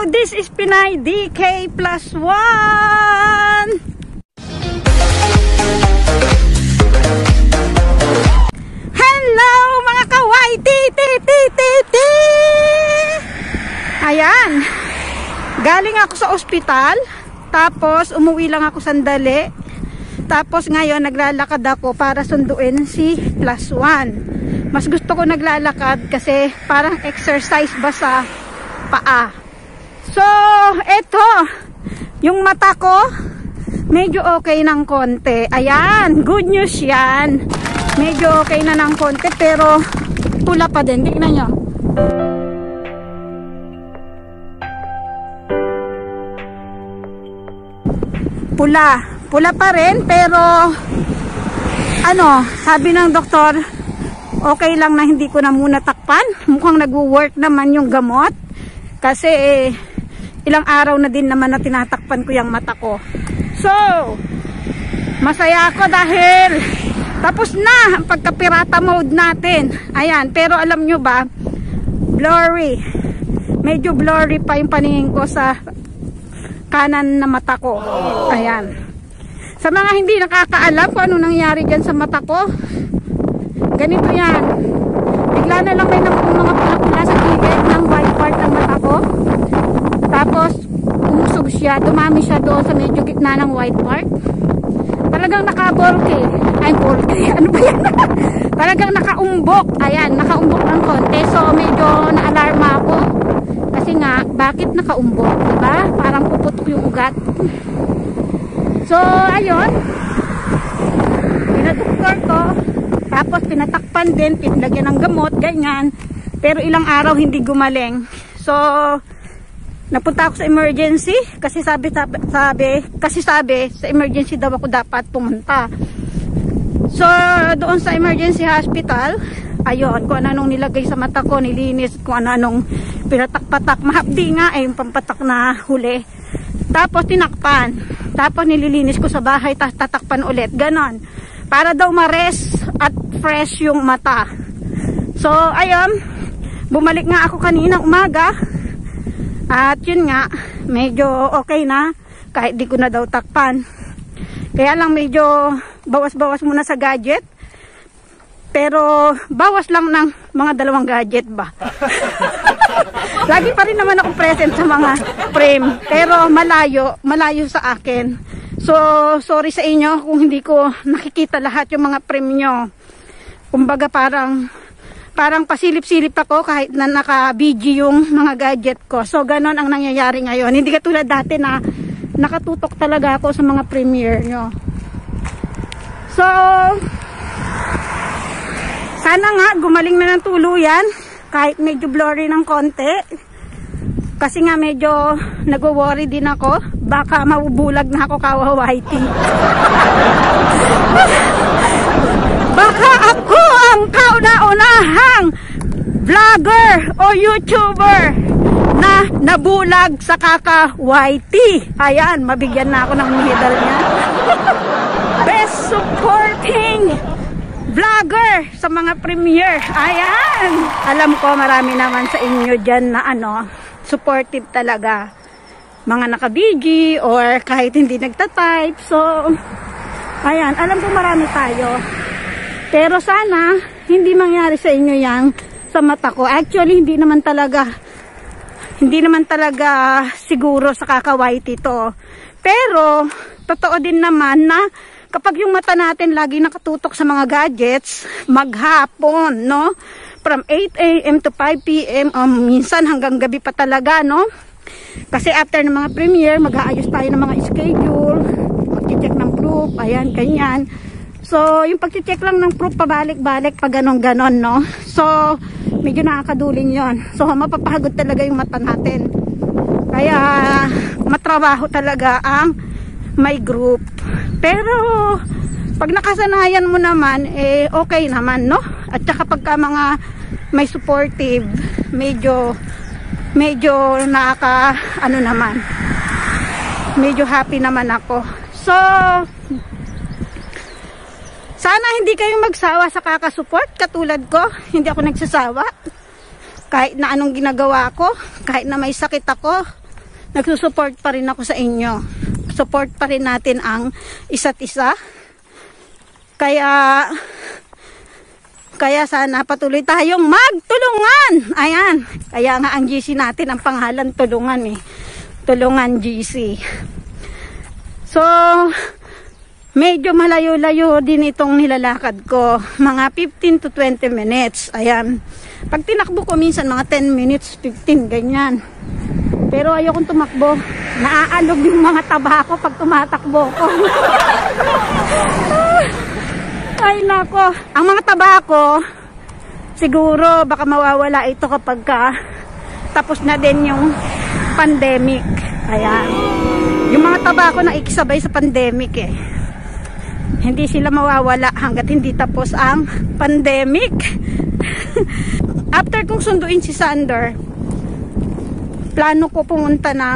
This is Pinay DK +1. Hello mga kaway, ayan, galing ako sa ospital, tapos umuwi lang ako sandali, tapos ngayon naglalakad ako para sunduin si +1. Mas gusto ko naglalakad kasi parang exercise ba sa paa. So eto, yung mata ko medyo okay ng konti. Ayan, good news yan. Medyo okay na ng konti pero pula pa din. Tingnan nyo. Pula pa rin pero ano, sabi ng doktor, okay lang na hindi ko na muna takpan. Mukhang nagwo-work naman yung gamot kasi ilang araw na din naman na tinatakpan ko yung mata ko. So masaya ako dahil tapos na ang pagkapirata mode natin. Ayan, pero alam nyo ba, blurry, medyo blurry pa yung paningin ko sa kanan na mata ko. Ayan, sa mga hindi nakakaalam kung ano nangyari dyan sa mata ko, ganito yan, bigla na lang may mga pula-pula sa gilid ng white part ng mata ko, tapos umusog siya, dumami siya doon sa medyo gitna ng white part. Talagang naka-bolke, ay bolke, ano ba yan? Talagang nakaumbok, ayan, nakaumbok ng konti, so medyo na-alarma ako kasi nga, bakit nakaumbok, diba? Parang puputok yung ugat. So ayun, pinadoktor ko, tapos pinatakpan din, pinlagyan ng gamot, ganyan. Pero ilang araw hindi gumaling. So napunta ako sa emergency kasi sabi sa emergency daw ako dapat pumunta. So doon sa emergency hospital, ayun, kung anong nilagay sa mata ko, nilinis, kung anong pinatak-patak, mahapdi nga yung pampatak na huli. Tapos tinakpan, tapos nililinis ko sa bahay, tatakpan ulit, ganon, para daw ma-rest at fresh yung mata. So ayun, bumalik nga ako kaninang umaga. At yun nga, medyo okay na kahit di ko na daw takpan. Kaya lang medyo bawas-bawas muna sa gadget. Pero bawas lang ng mga 2 gadget ba. Lagi pa rin naman ako present sa mga frame. Pero malayo sa akin. So sorry sa inyo kung hindi ko nakikita lahat yung mga frame nyo. Kumbaga parang pasilip-silip ako kahit na naka-BG yung mga gadget ko. So ganon ang nangyayari ngayon. Hindi katulad dati na nakatutok talaga ako sa mga premiere nyo. So sana nga gumaling na ng tuluyan kahit medyo blurry ng konti. Kasi nga medyo nagwo-worry din ako. Baka mabubulag na ako kawawaiti. Baka ako ang kauna-unahang vlogger o YouTuber na nabulag sa kaka-YT. Ayan, mabigyan na ako ng medal niya. Best supporting vlogger sa mga premiere. Ayan, alam ko marami naman sa inyo dyan na supportive talaga. Mga naka-BG or kahit hindi nagta-type. So ayan, alam ko marami tayo. Pero sana hindi mangyari sa inyo yang sa mata ko. Actually hindi naman talaga siguro sa kaka-YT to. Pero totoo din naman na kapag yung mata natin lagi nakatutok sa mga gadgets, maghapon, no? From 8 AM to 5 PM, minsan hanggang gabi pa talaga, no? Kasi after ng mga premiere, mag-aayos tayo ng mga schedule, mag-check ng proof, ayan, ganyan. So, yung pag-check lang ng proof, pabalik-balik, pag ganon-ganon, no? So, medyo nakakaduling yon. So, mapapagod talaga yung mata natin. Kaya, matrabaho talaga ang may group. Pero, pag nakasanayan mo naman, okay naman, no? At saka pagka mga may supportive, medyo naman. Medyo happy naman ako. So, sana hindi kayo magsawa sa kakasupport katulad ko. Hindi ako nagsasawa. Kahit na anong ginagawa ko, kahit na may sakit ako, nagsusupport pa rin ako sa inyo. Support pa rin natin ang isa't isa. Kaya sana patuloy tayong magtulungan. Ayan. Kaya nga ang GC natin, ang pangalan tulungan eh. Tulungan GC. So, medyo malayo-layo din itong nilalakad ko. Mga 15 to 20 minutes. Ayan. Pag tinakbo ko minsan mga 10 minutes, 15, ganyan. Pero ayokong tumakbo. Naaalog yung mga taba ko pag tumatakbo ko. Ay nako, ang mga tabako siguro baka mawawala ito kapag tapos na din yung pandemic. Ayan. Yung mga tabako na ikisabay sa pandemic eh. Hindi sila mawawala hanggat hindi tapos ang pandemic. After kong sunduin si Sander, plano ko pumunta ng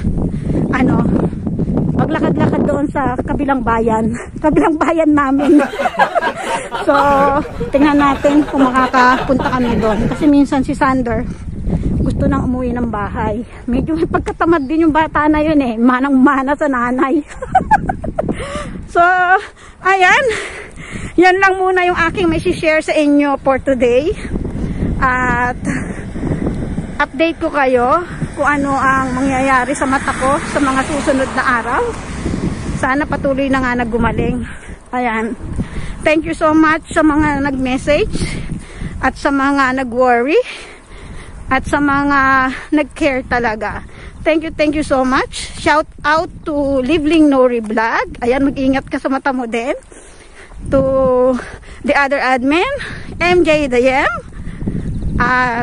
maglakad-lakad doon sa kabilang bayan namin. So, tingnan natin kung makakapunta kami doon. Kasi minsan si Sander gusto nang umuwi ng bahay. Medyo may pagkatamad din yung bata na yun eh. Manang-mana sa nanay. So, ayan. Yan lang muna yung aking may share sa inyo for today. At update ko kayo kung ano ang mangyayari sa mata ko sa mga susunod na araw. Sana patuloy na nga naggumaling. Ayan. Thank you so much sa mga nag-message at sa mga nag-worry at sa mga nag-care talaga. Thank you so much. Shout out to Livling Nori Vlog. Ayan, mag-ingat ka sa mata mo din. To the other admin, MJ Dayem. At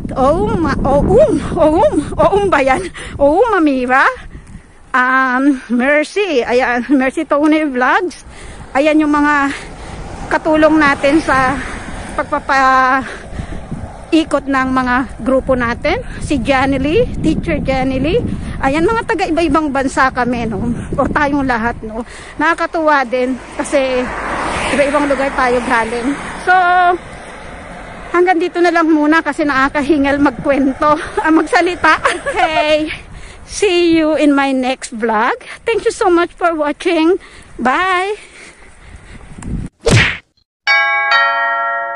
Mamira, Mercy, ayan, Mercy Tony Vlogs. Ayan yung mga katulong natin sa pagpapaikot ng mga grupo natin. Si Janely, Teacher Janely. Ayan, mga taga iba-ibang bansa kami, no? O tayong lahat, no? Nakakatuwa din kasi iba-ibang lugar tayo galing. So, hanggang dito na lang muna kasi nakakahingal magkwento, magsalita. Okay. See you in my next vlog. Thank you so much for watching. Bye.